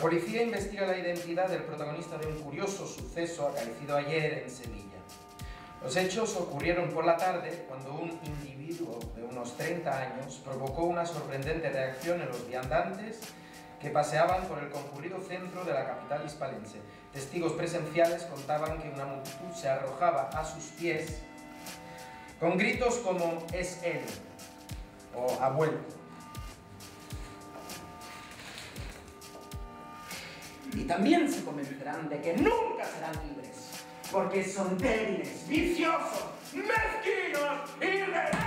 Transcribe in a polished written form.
policía investiga la identidad del protagonista de un curioso suceso acaecido ayer en Sevilla. Los hechos ocurrieron por la tarde cuando un individuo de unos 30 años provocó una sorprendente reacción en los viandantes que paseaban por el concurrido centro de la capital hispalense. Testigos presenciales contaban que una multitud se arrojaba a sus pies con gritos como «es él» o «ha vuelto». Y también se convencerán de que nunca serán libres, porque son débiles, viciosos, mezquinos y rebeldes.